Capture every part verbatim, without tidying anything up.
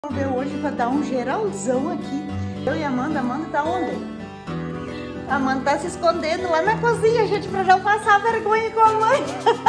Vamos ver hoje para dar um geralzão aqui. Eu e a Amanda. A Amanda tá onde? A Amanda tá se escondendo lá na cozinha, gente, para não passar vergonha com a mãe.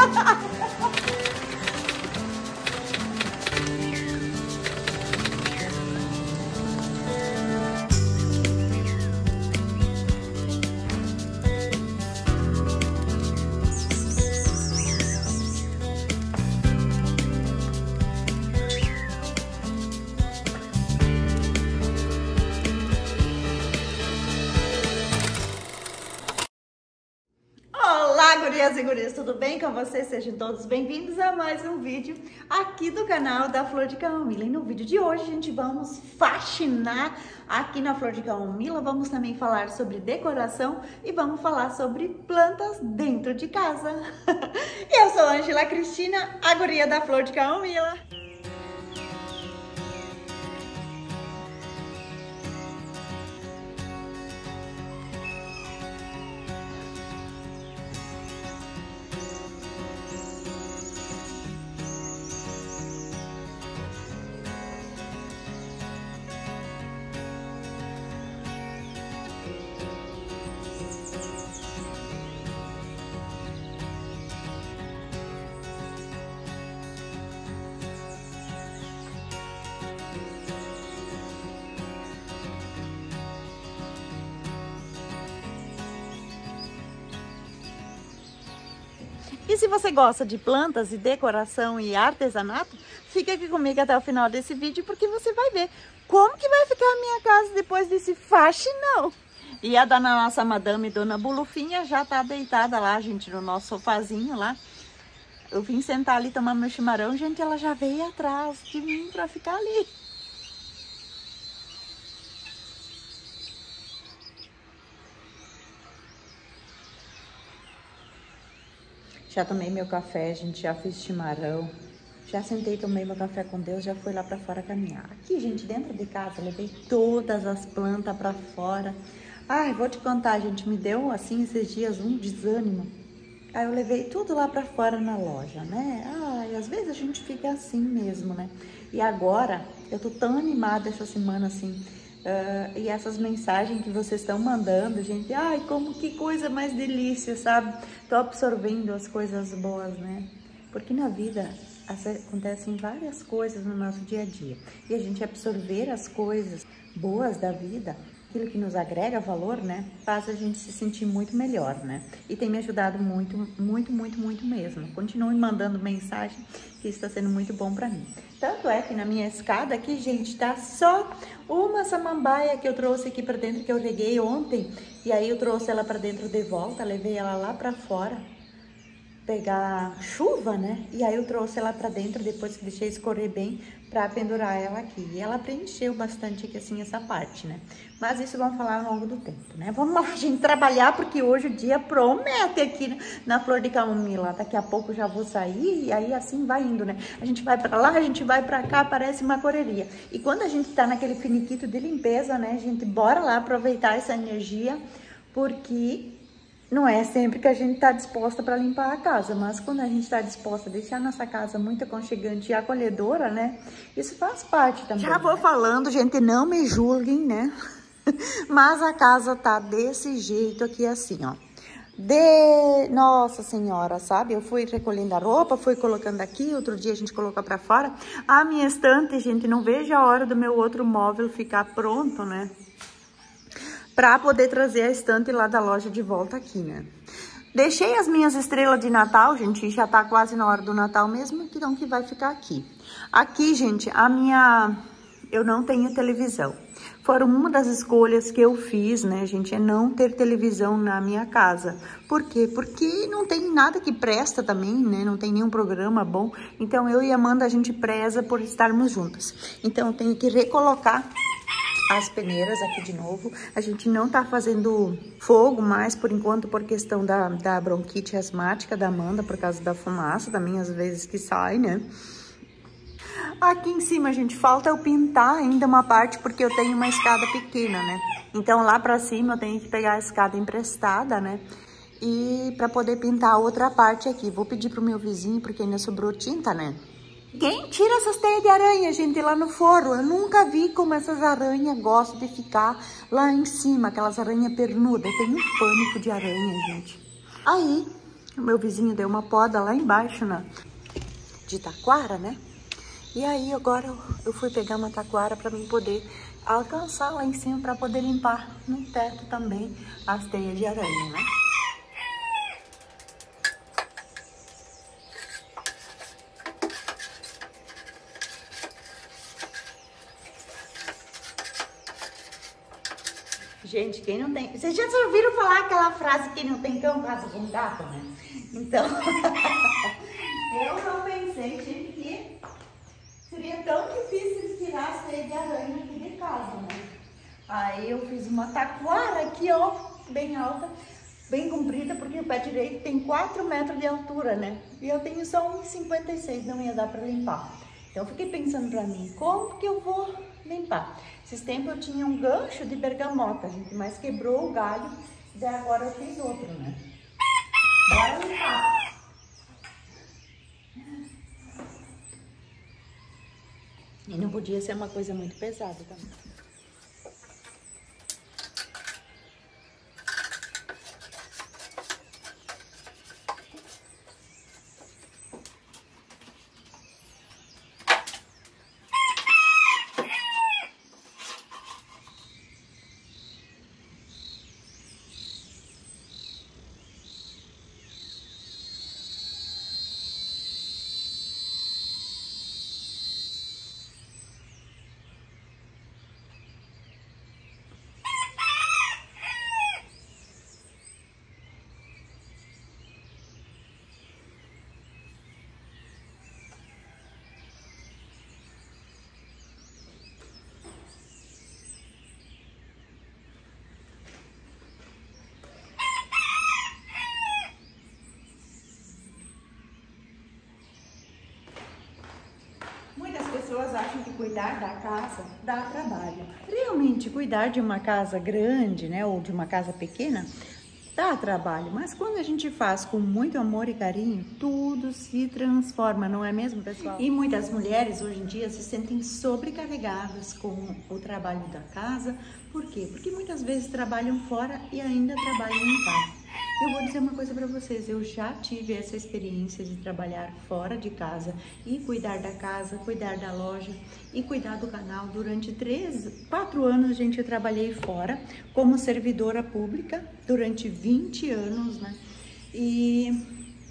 Gurias e gurias, tudo bem com vocês? Sejam todos bem-vindos a mais um vídeo aqui do canal da Flor de Camomila. E no vídeo de hoje a gente vamos faxinar aqui na Flor de Camomila, vamos também falar sobre decoração e vamos falar sobre plantas dentro de casa. Eu sou a Ângela Cristina, a guria da Flor de Camomila. E se você gosta de plantas e decoração e artesanato, fica aqui comigo até o final desse vídeo, porque você vai ver como que vai ficar a minha casa depois desse faxinão. E a dona nossa madame, dona Bulufinha, já tá deitada lá, gente, no nosso sofazinho lá. Eu vim sentar ali tomar meu chimarrão, gente, ela já veio atrás de mim pra ficar ali. Já tomei meu café, gente, já fiz chimarrão, já sentei, tomei meu café com Deus, já fui lá pra fora caminhar. Aqui, gente, dentro de casa, levei todas as plantas pra fora. Ai, vou te contar, gente, me deu, assim, esses dias um desânimo. Aí eu levei tudo lá pra fora na loja, né? Ai, às vezes a gente fica assim mesmo, né? E agora, eu tô tão animada essa semana, assim... Uh, e essas mensagens que vocês estão mandando, gente, ai, como que coisa mais delícia, sabe? Tô absorvendo as coisas boas, né? Porque na vida acontecem várias coisas no nosso dia a dia. E a gente absorver as coisas boas da vida, aquilo que nos agrega valor, né? Faz a gente se sentir muito melhor, né? E tem me ajudado muito, muito, muito, muito mesmo. Continue mandando mensagem, que isso está sendo muito bom para mim. Tanto é que na minha escada aqui, gente, tá só uma samambaia que eu trouxe aqui para dentro, que eu reguei ontem. E aí eu trouxe ela para dentro de volta, levei ela lá para fora, pegar chuva, né? E aí eu trouxe ela para dentro, depois que deixei escorrer bem, para pendurar ela aqui. E ela preencheu bastante aqui, assim, essa parte, né? Mas isso vamos falar ao longo do tempo, né? Vamos lá, gente, trabalhar, porque hoje o dia promete aqui na Flor de Camomila. Daqui a pouco já vou sair e aí assim vai indo, né? A gente vai para lá, a gente vai para cá, parece uma correria. E quando a gente tá naquele finiquito de limpeza, né, gente, bora lá aproveitar essa energia, porque... não é sempre que a gente está disposta para limpar a casa, mas quando a gente está disposta a deixar a nossa casa muito aconchegante e acolhedora, né? Isso faz parte também. Já vou falando, gente, não me julguem, né? Mas a casa tá desse jeito aqui, assim, ó. De... Nossa Senhora, sabe? Eu fui recolhendo a roupa, fui colocando aqui, outro dia a gente colocou pra fora. A minha estante, gente, não vejo a hora do meu outro móvel ficar pronto, né? Pra poder trazer a estante lá da loja de volta aqui, né? Deixei as minhas estrelas de Natal, gente, já tá quase na hora do Natal mesmo, então que vai ficar aqui. Aqui, gente, a minha... eu não tenho televisão. Foram uma das escolhas que eu fiz, né, gente, é não ter televisão na minha casa. Por quê? Porque não tem nada que presta também, né, não tem nenhum programa bom. Então, eu e a Amanda, a gente preza por estarmos juntas. Então, eu tenho que recolocar as peneiras aqui de novo. A gente não tá fazendo fogo mais, por enquanto, por questão da, da bronquite asmática da Amanda, por causa da fumaça, também às vezes que sai, né? Aqui em cima, gente, falta eu pintar ainda uma parte, porque eu tenho uma escada pequena, né? Então, lá pra cima eu tenho que pegar a escada emprestada, né? E pra poder pintar a outra parte aqui. Vou pedir pro meu vizinho, porque ainda sobrou tinta, né? Quem tira essas teias de aranha, gente, lá no forro? Eu nunca vi como essas aranhas gostam de ficar lá em cima, aquelas aranhas pernudas. Eu tenho um pânico de aranha, gente. Aí, o meu vizinho deu uma poda lá embaixo, na, de taquara, né? E aí, agora eu, eu fui pegar uma taquara para mim poder alcançar lá em cima, para poder limpar no teto também as teias de aranha, né? Gente, quem não tem... Vocês já ouviram falar aquela frase, quem não tem cão, casa com gato, né? Então, eu não pensei, gente, que seria tão difícil de tirar as teias de aranha aqui de casa, né? Aí eu fiz uma taquara aqui, ó, bem alta, bem comprida, porque o pé direito tem quatro metros de altura, né? E eu tenho só um e cinquenta e seis, não ia dar pra limpar. Então eu fiquei pensando pra mim, como que eu vou limpar? Esses tempos eu tinha um gancho de bergamota, gente, mas quebrou o galho, e agora eu fiz outro, né? Bora limpar. E não podia ser uma coisa muito pesada também. Pessoas acham que cuidar da casa dá trabalho. Realmente, cuidar de uma casa grande, né, ou de uma casa pequena, dá trabalho. Mas quando a gente faz com muito amor e carinho, tudo se transforma, não é mesmo, pessoal? E muitas mulheres hoje em dia se sentem sobrecarregadas com o trabalho da casa. Por quê? Porque muitas vezes trabalham fora e ainda trabalham em casa. Eu vou dizer uma coisa para vocês, eu já tive essa experiência de trabalhar fora de casa e cuidar da casa, cuidar da loja e cuidar do canal. Durante três, quatro anos, gente, eu trabalhei fora como servidora pública durante vinte anos, né? E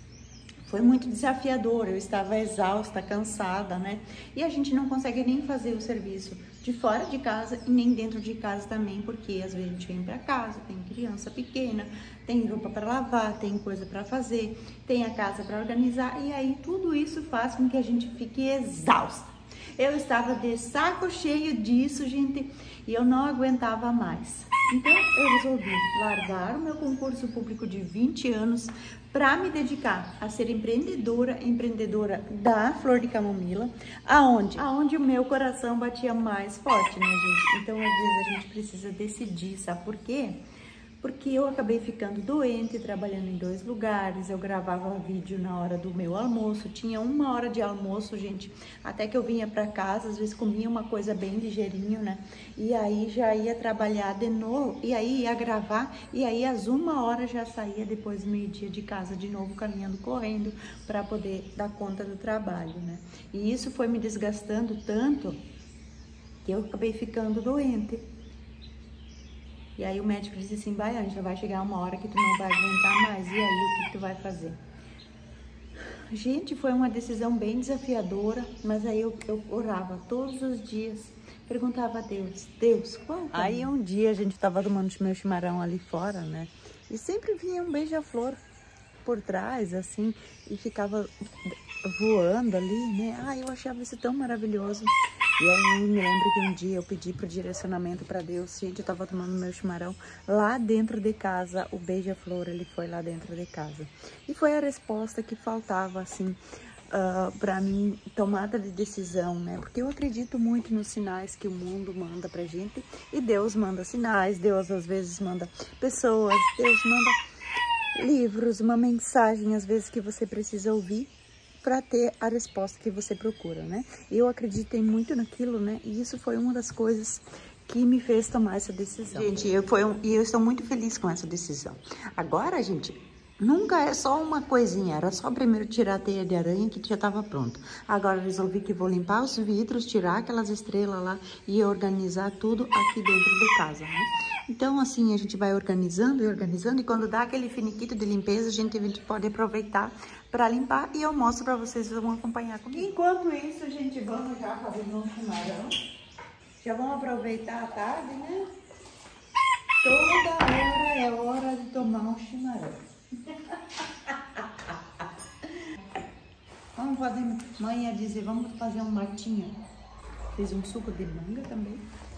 foi muito desafiador, eu estava exausta, cansada, né? E a gente não consegue nem fazer o serviço de fora de casa e nem dentro de casa também, porque às vezes a gente vem para casa, tem criança pequena, tem roupa para lavar, tem coisa para fazer, tem a casa para organizar, e aí tudo isso faz com que a gente fique exausta. Eu estava de saco cheio disso, gente, e eu não aguentava mais. Então eu resolvi largar o meu concurso público de vinte anos para me dedicar a ser empreendedora, empreendedora da Flor de Camomila, aonde? Aonde o meu coração batia mais forte, né, gente? Então, às vezes, a gente precisa decidir, sabe por quê? Porque eu acabei ficando doente, trabalhando em dois lugares, eu gravava vídeo na hora do meu almoço, tinha uma hora de almoço, gente, até que eu vinha para casa, às vezes comia uma coisa bem ligeirinho, né? E aí já ia trabalhar de novo, e aí ia gravar, e aí às uma hora já saía depois do meio-dia de casa de novo, caminhando, correndo, para poder dar conta do trabalho, né? E isso foi me desgastando tanto que eu acabei ficando doente. E aí o médico disse assim, vai, Ângela, vai chegar uma hora que tu não vai aguentar mais, e aí o que tu vai fazer? Gente, foi uma decisão bem desafiadora, mas aí eu, eu orava todos os dias, perguntava a Deus, Deus, qual? Aí um dia a gente tava tomando meu chimarrão ali fora, né? E sempre vinha um beija-flor por trás, assim, e ficava voando ali, né? Ah, eu achava isso tão maravilhoso. E aí eu me lembro que um dia eu pedi pro direcionamento para Deus, gente, eu tava tomando meu chimarrão lá dentro de casa, o beija-flor, ele foi lá dentro de casa. E foi a resposta que faltava, assim, uh, para mim, tomada de decisão, né? Porque eu acredito muito nos sinais que o mundo manda pra gente, e Deus manda sinais, Deus às vezes manda pessoas, Deus manda livros, uma mensagem às vezes que você precisa ouvir. para ter a resposta que você procura, né? Eu acreditei muito naquilo, né? E isso foi uma das coisas que me fez tomar essa decisão. Gente, eu, foi um, e eu estou muito feliz com essa decisão. Agora, gente, nunca é só uma coisinha, era só primeiro tirar a teia de aranha que já estava pronta. Agora resolvi que vou limpar os vidros, tirar aquelas estrelas lá e organizar tudo aqui dentro de casa, né? Então, assim, a gente vai organizando e organizando, e quando dá aquele finiquito de limpeza, a gente, a gente pode aproveitar para limpar, e eu mostro para vocês, vocês vão acompanhar comigo. Enquanto isso, a gente vamos já fazer um chimarrão. Já vamos aproveitar a tarde, né? Toda hora é hora de tomar um chimarrão. Vamos fazer, mãe ia dizer, vamos fazer um matinho. Fiz um suco de manga também.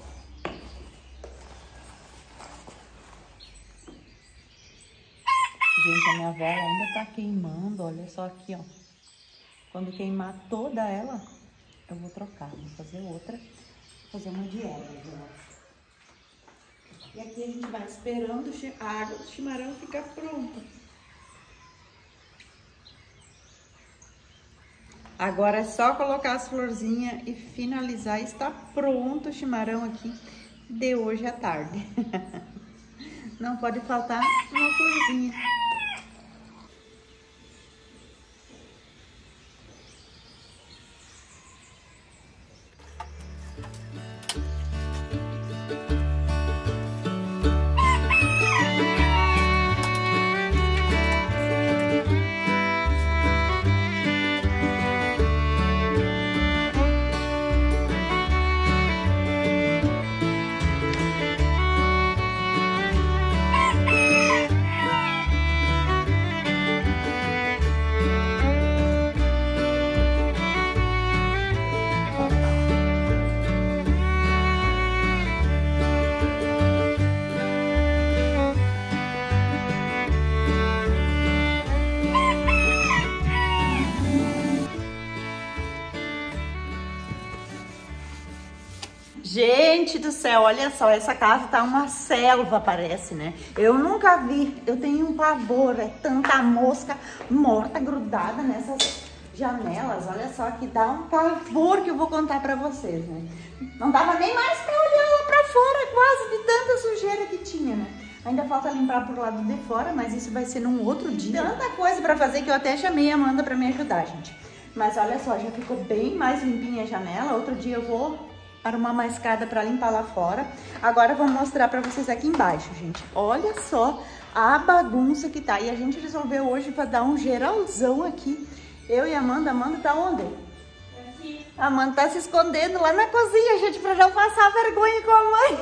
Gente, a minha avó ainda tá queimando, olha só aqui, ó. Quando queimar toda ela, eu vou trocar, vou fazer outra, vou fazer uma de ervas, ó. E aqui a gente vai esperando a água do chimarrão ficar pronta. Agora é só colocar as florzinhas e finalizar. Está pronto o chimarrão aqui de hoje à tarde. Não pode faltar uma florzinha. Gente do céu, olha só, essa casa tá uma selva, parece, né? Eu nunca vi, eu tenho um pavor, é tanta mosca morta grudada nessas janelas, olha só, que dá um pavor que eu vou contar pra vocês, né? Não dava nem mais pra olhar lá pra fora, quase, de tanta sujeira que tinha, né? Ainda falta limpar por lado de fora, mas isso vai ser num outro dia. Tanta coisa pra fazer que eu até chamei a Amanda pra me ajudar, gente. Mas olha só, já ficou bem mais limpinha a janela, outro dia eu vou arrumar uma escada para limpar lá fora. Agora eu vou mostrar para vocês aqui embaixo, gente. Olha só a bagunça que tá. E a gente resolveu hoje para dar um geralzão aqui. Eu e a Amanda. Amanda tá onde? Aqui. A Amanda tá se escondendo lá na cozinha, gente, para não passar vergonha com a mãe.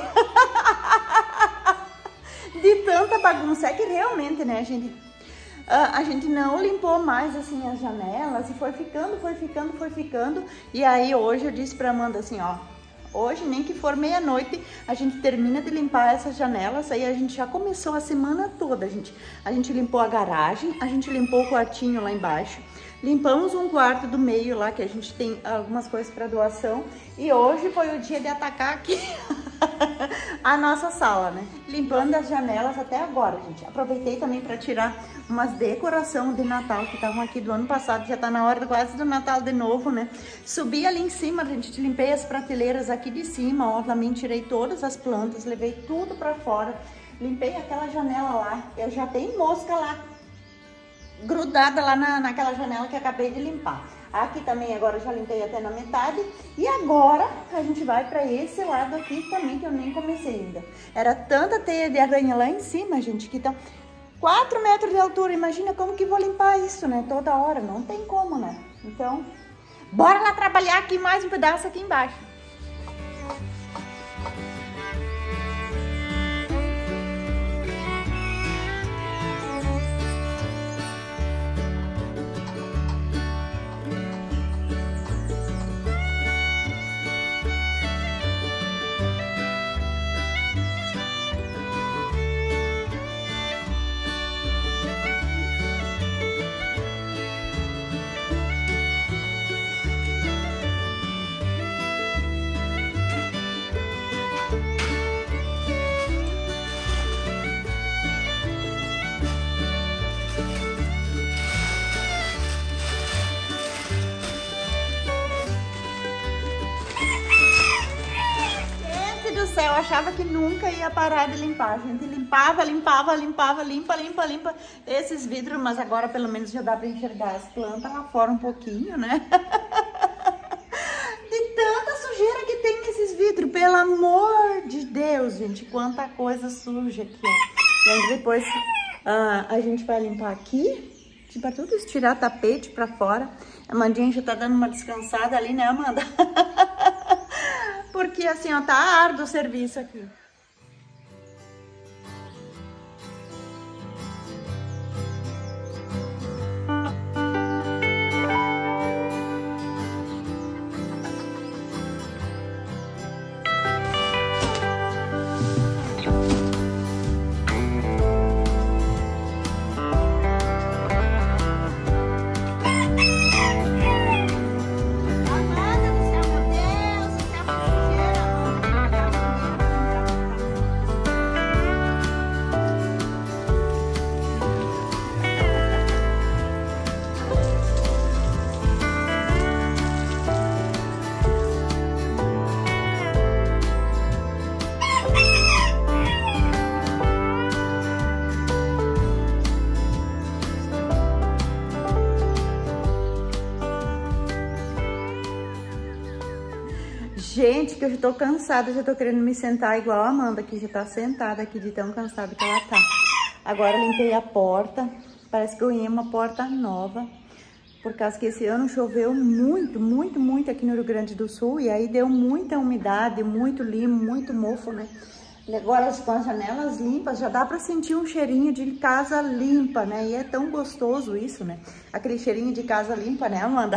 De tanta bagunça. É que realmente, né, gente? A gente não limpou mais assim as janelas e foi ficando, foi ficando, foi ficando. E aí hoje eu disse pra Amanda assim, ó, hoje nem que for meia-noite a gente termina de limpar essas janelas. Aí a gente já começou a semana toda, gente. A gente limpou a garagem, a gente limpou o quartinho lá embaixo. Limpamos um quarto do meio lá, que a gente tem algumas coisas para doação. E hoje foi o dia de atacar aqui a nossa sala, né? Limpando as janelas até agora, gente. Aproveitei também para tirar umas decoração de Natal que estavam aqui do ano passado. Já tá na hora quase do Natal de novo, né? Subi ali em cima, gente. Limpei as prateleiras aqui de cima, ó. Também tirei todas as plantas, levei tudo para fora. Limpei aquela janela lá. Eu já tenho mosca lá, grudada lá na, naquela janela que acabei de limpar. Aqui também agora já limpei até na metade. E agora a gente vai para esse lado aqui também, que eu nem comecei ainda. Era tanta teia de aranha lá em cima, gente, que estão quatro metros de altura. Imagina como que vou limpar isso, né? Toda hora. Não tem como, né? Então, bora lá trabalhar aqui mais um pedaço aqui embaixo. céu, eu achava que nunca ia parar de limpar. A gente limpava, limpava, limpava, limpa, limpa, limpa esses vidros, mas agora pelo menos já dá pra enxergar as plantas lá fora um pouquinho, né? De tanta sujeira que tem nesses vidros, pelo amor de Deus, gente, quanta coisa suja aqui, ó. E aí depois ah, a gente vai limpar aqui, para tudo isso, tirar tapete pra fora. A Amandinha já tá dando uma descansada ali, né, Amanda? Porque assim, ó, tá árduo o serviço aqui. Gente, que eu já tô cansada, já tô querendo me sentar igual a Amanda, que já tá sentada aqui de tão cansada que ela tá. Agora limpei a porta, parece que eu ganhei uma porta nova, por causa que esse ano choveu muito, muito, muito aqui no Rio Grande do Sul, e aí deu muita umidade, muito limo, muito mofo, né? E agora com as janelas limpas, já dá pra sentir um cheirinho de casa limpa, né? E é tão gostoso isso, né? Aquele cheirinho de casa limpa, né, Amanda?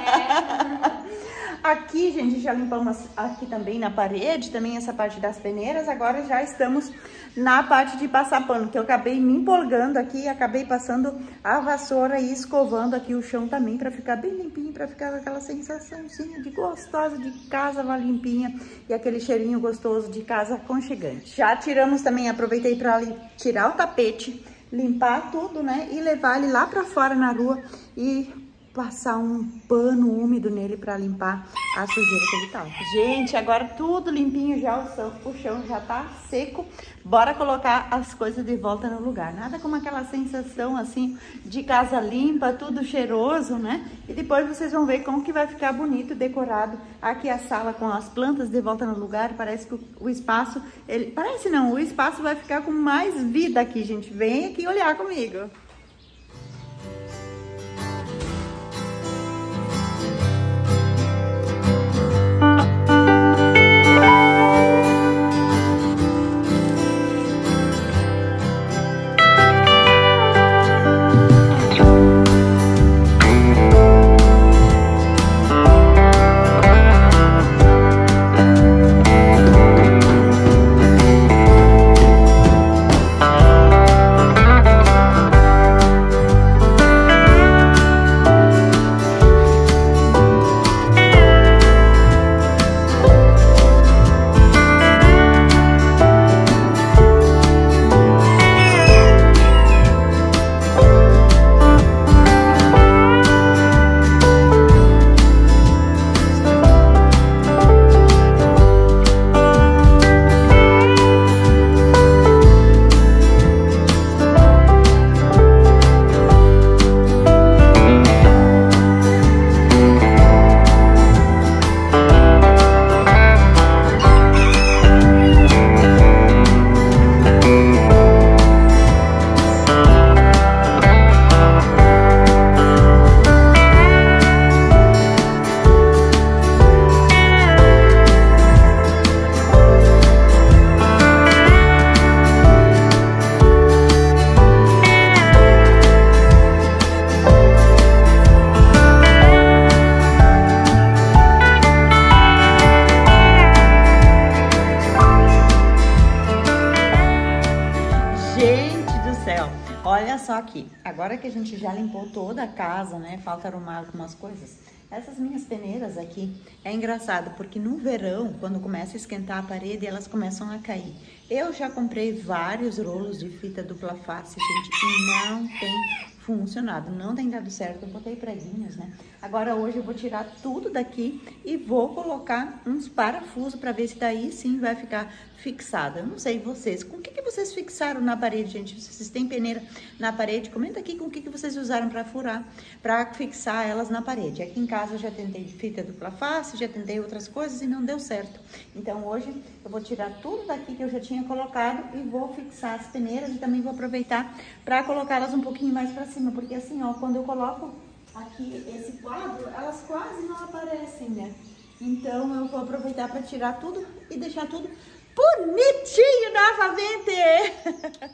É. Aqui, gente, já limpamos aqui também na parede, também essa parte das peneiras. Agora já estamos na parte de passar pano, que eu acabei me empolgando aqui e acabei passando a vassoura e escovando aqui o chão também, para ficar bem limpinho, para ficar com aquela sensaçãozinha de gostosa de casa limpinha e aquele cheirinho gostoso de casa aconchegante. Já tiramos também, aproveitei para tirar o tapete, limpar tudo, né, e levar ele lá para fora na rua e passar um pano úmido nele para limpar a sujeira que ele tá. Gente, agora tudo limpinho já, o chão, o chão já tá seco. Bora colocar as coisas de volta no lugar. Nada como aquela sensação assim de casa limpa, tudo cheiroso, né? E depois vocês vão ver como que vai ficar bonito, decorado aqui a sala com as plantas de volta no lugar. Parece que o, o espaço, ele parece não, o espaço vai ficar com mais vida aqui, gente. Vem aqui olhar comigo. Olha só aqui, agora que a gente já limpou toda a casa, né, falta arrumar algumas coisas. Essas minhas peneiras aqui, é engraçado, porque no verão, quando começa a esquentar a parede, elas começam a cair. Eu já comprei vários rolos de fita dupla face, gente, e não tem funcionado. Não tem dado certo, eu botei preguinhos, né? Agora hoje eu vou tirar tudo daqui e vou colocar uns parafusos para ver se daí sim vai ficar fixado. Eu não sei vocês, com o que, que vocês fixaram na parede, gente? Se vocês têm peneira na parede, comenta aqui com o que, que vocês usaram para furar, para fixar elas na parede. Aqui em casa eu já tentei de fita dupla face, já tentei outras coisas e não deu certo. Então hoje eu vou tirar tudo daqui que eu já tinha colocado e vou fixar as peneiras e também vou aproveitar para colocá-las um pouquinho mais para cima, porque assim, ó, quando eu coloco aqui esse quadro, elas quase não aparecem, né? Então eu vou aproveitar para tirar tudo e deixar tudo bonitinho novamente.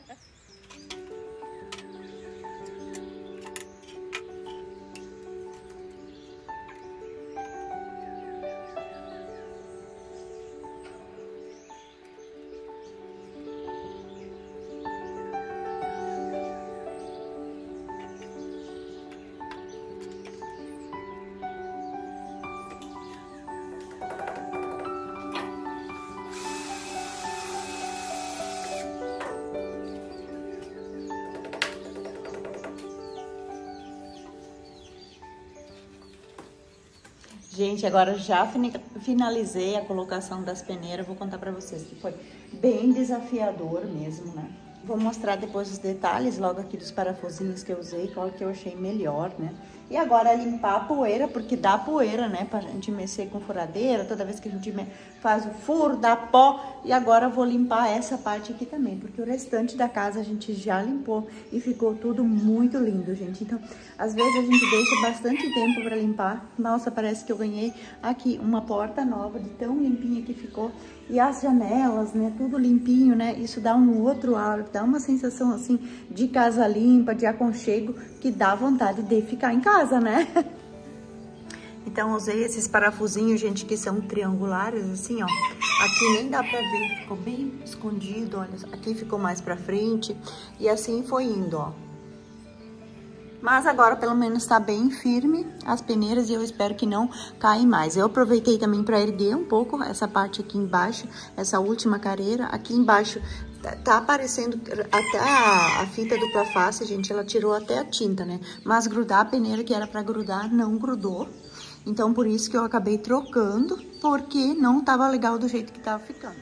Gente, agora já finalizei a colocação das peneiras, vou contar pra vocês que foi bem desafiador mesmo, né? Vou mostrar depois os detalhes logo aqui dos parafusinhos que eu usei, qual que eu achei melhor, né? E agora limpar a poeira, porque dá poeira, né? Pra gente mexer com furadeira, toda vez que a gente faz o furo, dá pó. E agora eu vou limpar essa parte aqui também, porque o restante da casa a gente já limpou e ficou tudo muito lindo, gente. Então, às vezes a gente deixa bastante tempo pra limpar. Nossa, parece que eu ganhei aqui uma porta nova, de tão limpinha que ficou. E as janelas, né, tudo limpinho, né, isso dá um outro ar, dá uma sensação, assim, de casa limpa, de aconchego, que dá vontade de ficar em casa, né? Então, usei esses parafusinhos, gente, que são triangulares, assim, ó. Aqui nem dá pra ver, ficou bem escondido, olha, aqui ficou mais pra frente, e assim foi indo, ó. Mas agora, pelo menos, tá bem firme as peneiras e eu espero que não caem mais. Eu aproveitei também para erguer um pouco essa parte aqui embaixo, essa última careira. Aqui embaixo tá aparecendo até a, a fita dupla face, gente, ela tirou até a tinta, né? Mas grudar a peneira que era para grudar, não grudou. Então, por isso que eu acabei trocando, porque não tava legal do jeito que tava ficando.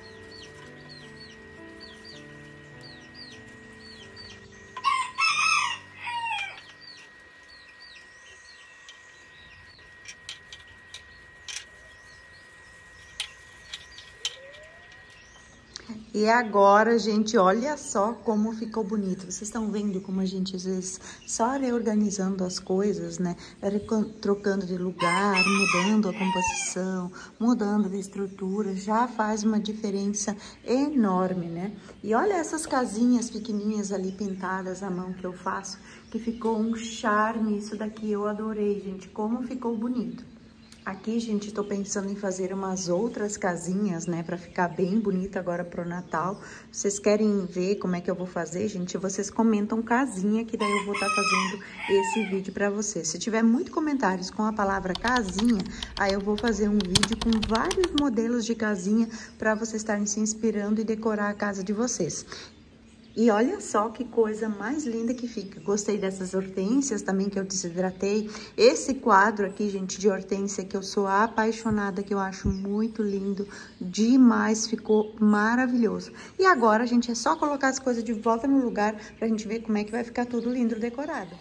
E agora, gente, olha só como ficou bonito. Vocês estão vendo como a gente, às vezes, só reorganizando as coisas, né? Trocando de lugar, mudando a composição, mudando a estrutura, já faz uma diferença enorme, né? E olha essas casinhas pequenininhas ali pintadas à mão que eu faço, que ficou um charme. Isso daqui eu adorei, gente, como ficou bonito. Aqui, gente, tô pensando em fazer umas outras casinhas, né, pra ficar bem bonita agora pro Natal. Vocês querem ver como é que eu vou fazer, gente? Vocês comentam casinha, que daí eu vou estar tá fazendo esse vídeo pra vocês. Se tiver muitos comentários com a palavra casinha, aí eu vou fazer um vídeo com vários modelos de casinha pra vocês estarem se inspirando e decorar a casa de vocês. E olha só que coisa mais linda que fica. Gostei dessas hortênsias também que eu desidratei. Esse quadro aqui, gente, de hortênsia que eu sou apaixonada, que eu acho muito lindo demais. Ficou maravilhoso. E agora, gente, é só colocar as coisas de volta no lugar pra gente ver como é que vai ficar tudo lindo decorado.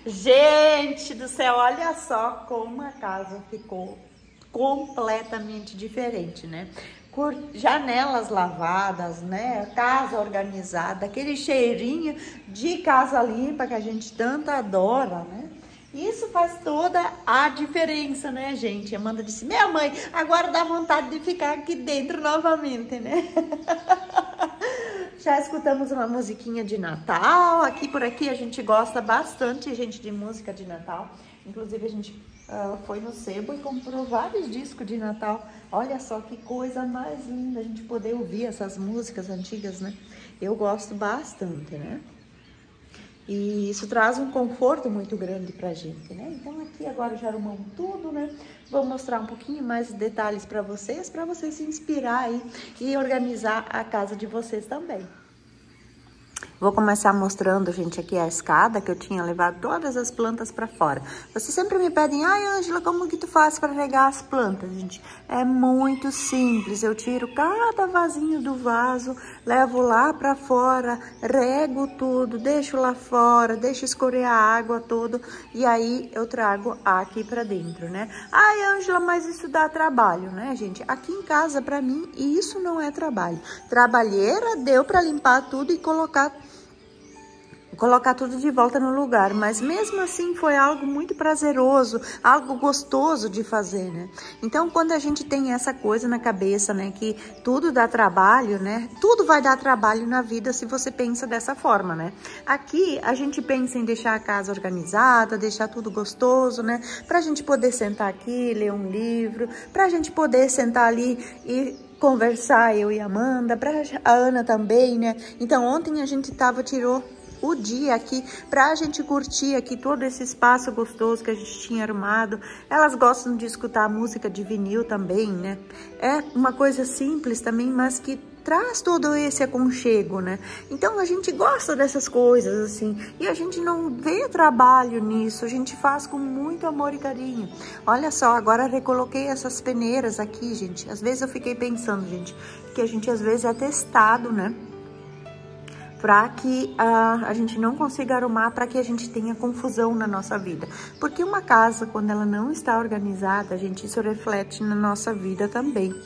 Gente do céu, olha só como a casa ficou completamente diferente, né? Com janelas lavadas, né? Casa organizada, aquele cheirinho de casa limpa que a gente tanto adora, né? Isso faz toda a diferença, né, gente? Amanda disse, minha mãe, agora dá vontade de ficar aqui dentro novamente, né? Já escutamos uma musiquinha de Natal. Aqui por aqui a gente gosta bastante, gente, de música de Natal. Inclusive a gente uh, foi no sebo e comprou vários discos de Natal. Olha só que coisa mais linda a gente poder ouvir essas músicas antigas, né? Eu gosto bastante, né? E isso traz um conforto muito grande pra gente, né? Então aqui agora já arrumamos tudo, né? Vou mostrar um pouquinho mais detalhes para vocês, para vocês se inspirar aí e organizar a casa de vocês também. Vou começar mostrando, gente, aqui a escada que eu tinha levado todas as plantas para fora. Vocês sempre me pedem, ai, Ângela, como que tu faz para regar as plantas, gente? É muito simples. Eu tiro cada vasinho do vaso, levo lá para fora, rego tudo, deixo lá fora, deixo escorrer a água toda e aí eu trago aqui para dentro, né? Ai, Ângela, mas isso dá trabalho, né, gente? Aqui em casa, para mim, isso não é trabalho. Trabalheira deu para limpar tudo e colocar colocar tudo de volta no lugar, mas mesmo assim foi algo muito prazeroso, algo gostoso de fazer, né? Então, quando a gente tem essa coisa na cabeça, né, que tudo dá trabalho, né? Tudo vai dar trabalho na vida se você pensa dessa forma, né? Aqui a gente pensa em deixar a casa organizada, deixar tudo gostoso, né? Pra gente poder sentar aqui, ler um livro, pra gente poder sentar ali e conversar, eu e a Amanda, pra a Ana também, né? Então, ontem a gente tava, tirou o dia aqui pra gente curtir aqui todo esse espaço gostoso que a gente tinha arrumado. Elas gostam de escutar música de vinil também, né? É uma coisa simples também, mas que traz todo esse aconchego, né? Então a gente gosta dessas coisas assim e a gente não vê trabalho nisso, a gente faz com muito amor e carinho. Olha só, agora recoloquei essas peneiras aqui, gente. Às vezes eu fiquei pensando, gente, que a gente às vezes é testado, né? Para que uh, a gente não consiga arrumar, para que a gente tenha confusão na nossa vida. Porque uma casa, quando ela não está organizada, gente, isso reflete na nossa vida também.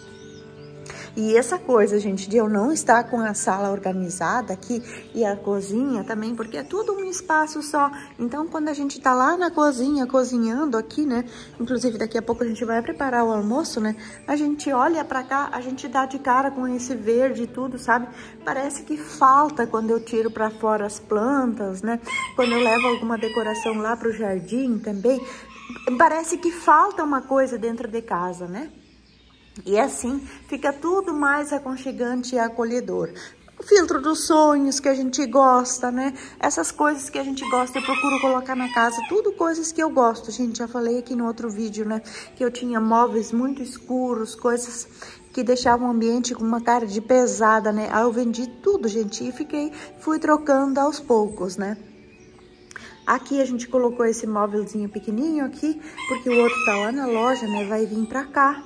E essa coisa, gente, de eu não estar com a sala organizada aqui e a cozinha também, porque é tudo um espaço só. Então, quando a gente tá lá na cozinha, cozinhando aqui, né? Inclusive, daqui a pouco a gente vai preparar o almoço, né? A gente olha pra cá, a gente dá de cara com esse verde e tudo, sabe? Parece que falta quando eu tiro pra fora as plantas, né? Quando eu levo alguma decoração lá pro jardim também. Parece que falta uma coisa dentro de casa, né? E assim fica tudo mais aconchegante e acolhedor. O filtro dos sonhos que a gente gosta, né? Essas coisas que a gente gosta, eu procuro colocar na casa, tudo coisas que eu gosto. Gente, já falei aqui no outro vídeo, né? Que eu tinha móveis muito escuros, coisas que deixavam o ambiente com uma cara de pesada, né? Aí eu vendi tudo, gente, e fiquei, fui trocando aos poucos, né? Aqui a gente colocou esse móvelzinho pequenininho aqui, porque o outro tá lá na loja, né? Vai vir pra cá.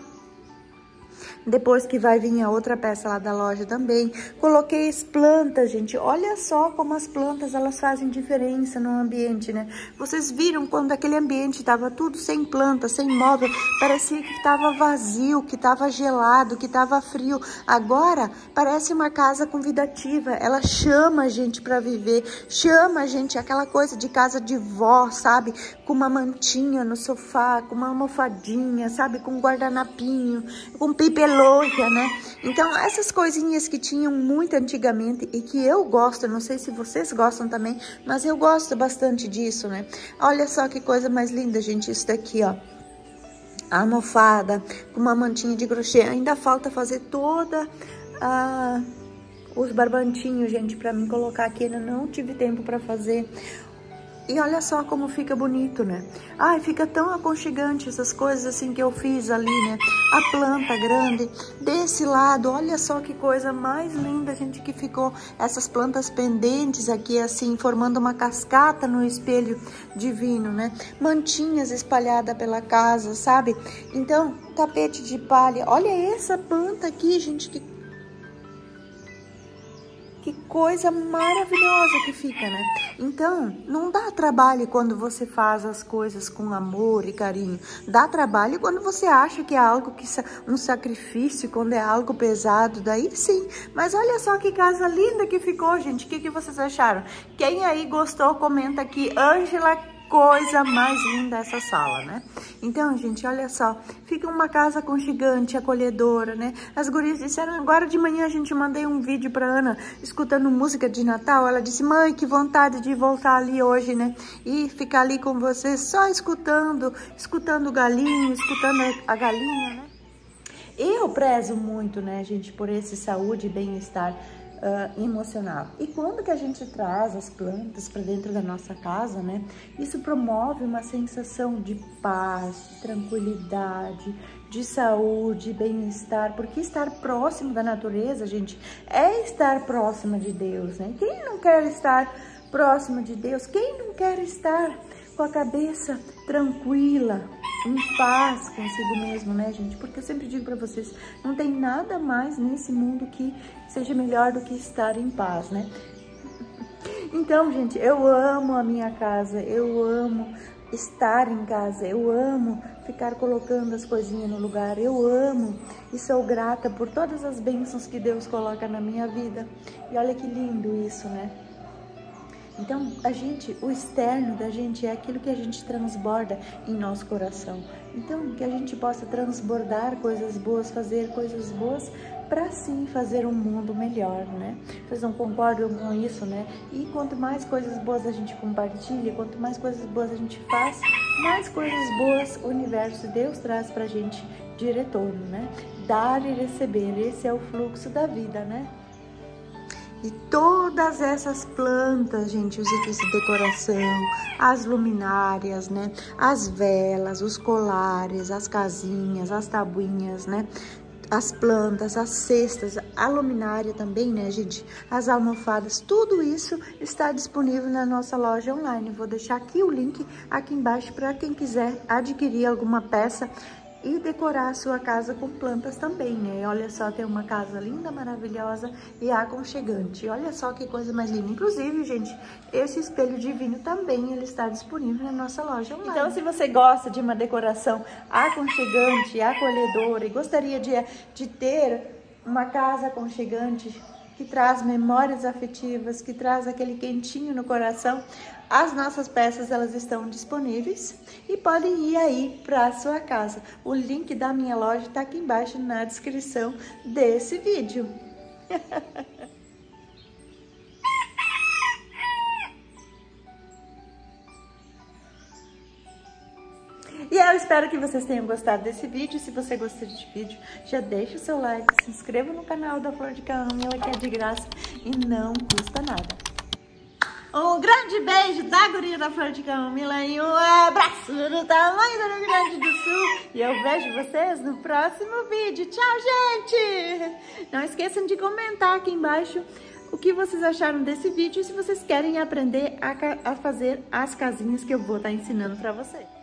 Depois que vai vir a outra peça lá da loja também. Coloquei as plantas, gente. Olha só como as plantas, elas fazem diferença no ambiente, né? Vocês viram quando aquele ambiente tava tudo sem planta, sem móvel. Parecia que tava vazio, que tava gelado, que tava frio. Agora, parece uma casa convidativa. Ela chama a gente pra viver. Chama a gente, aquela coisa de casa de vó, sabe? Com uma mantinha no sofá, com uma almofadinha, sabe? Com um guardanapinho, com pipe loja, né? Então, essas coisinhas que tinham muito antigamente e que eu gosto, não sei se vocês gostam também, mas eu gosto bastante disso, né? Olha só que coisa mais linda, gente, isso daqui, ó. A almofada com uma mantinha de crochê. Ainda falta fazer toda a... os barbantinhos, gente, pra mim colocar aqui. Eu não tive tempo pra fazer. E olha só como fica bonito, né? Ai, fica tão aconchegante essas coisas assim que eu fiz ali, né? A planta grande. Desse lado, olha só que coisa mais linda, gente, que ficou. Essas plantas pendentes aqui, assim, formando uma cascata no espelho divino, né? Mantinhas espalhadas pela casa, sabe? Então, tapete de palha. Olha essa planta aqui, gente, que... Que coisa maravilhosa que fica, né? Então, não dá trabalho quando você faz as coisas com amor e carinho. Dá trabalho quando você acha que é algo que um sacrifício, quando é algo pesado, daí sim. Mas olha só que casa linda que ficou, gente. O que, que vocês acharam? Quem aí gostou, comenta aqui. Ângela, coisa mais linda essa sala, né? Então, gente, olha só, fica uma casa aconchegante, acolhedora, né? As gurias disseram, agora de manhã a gente mandei um vídeo pra Ana, escutando música de Natal, ela disse, mãe, que vontade de voltar ali hoje, né? E ficar ali com vocês, só escutando, escutando o galinho, escutando a galinha, né? Eu prezo muito, né, gente, por esse saúde e bem-estar Uh, emocional. E quando que a gente traz as plantas para dentro da nossa casa, né? Isso promove uma sensação de paz, de tranquilidade, de saúde, bem-estar, porque estar próximo da natureza, gente, é estar próximo de Deus, né? Quem não quer estar próximo de Deus? Quem não quer estar com a cabeça tranquila, em paz consigo mesmo, né, gente? Porque eu sempre digo pra vocês, não tem nada mais nesse mundo que seja melhor do que estar em paz, né? Então, gente, eu amo a minha casa, eu amo estar em casa, eu amo ficar colocando as coisinhas no lugar, eu amo e sou grata por todas as bênçãos que Deus coloca na minha vida. E olha que lindo isso, né? Então, a gente, o externo da gente é aquilo que a gente transborda em nosso coração. Então, que a gente possa transbordar coisas boas, fazer coisas boas para sim fazer um mundo melhor, né? Vocês não concordam com isso, né? E quanto mais coisas boas a gente compartilha, quanto mais coisas boas a gente faz, mais coisas boas o universo, Deus traz pra gente de retorno, né? Dar e receber, esse é o fluxo da vida, né? E todas essas plantas, gente, os itens de decoração, as luminárias, né? As velas, os colares, as casinhas, as tabuinhas, né? As plantas, as cestas, a luminária também, né, gente? As almofadas, tudo isso está disponível na nossa loja online. Vou deixar aqui o link aqui embaixo para quem quiser adquirir alguma peça e decorar a sua casa com plantas também, né? Olha só, tem uma casa linda, maravilhosa e aconchegante. Olha só que coisa mais linda. Inclusive, gente, esse espelho divino também, ele está disponível na nossa loja online. Então, se você gosta de uma decoração aconchegante, acolhedora e gostaria de, de ter uma casa aconchegante, que traz memórias afetivas, que traz aquele quentinho no coração, as nossas peças, elas estão disponíveis e podem ir aí para a sua casa. O link da minha loja está aqui embaixo na descrição desse vídeo. E eu espero que vocês tenham gostado desse vídeo. Se você gostou desse vídeo, já deixa o seu like, se inscreva no canal da Flor de Camomila, que é de graça e não custa nada. Um grande beijo da guria da Flor de Camomila e um abraço do tamanho do Rio Grande do Sul. E eu vejo vocês no próximo vídeo. Tchau, gente! Não esqueçam de comentar aqui embaixo o que vocês acharam desse vídeo e se vocês querem aprender a, a fazer as casinhas que eu vou estar ensinando para vocês.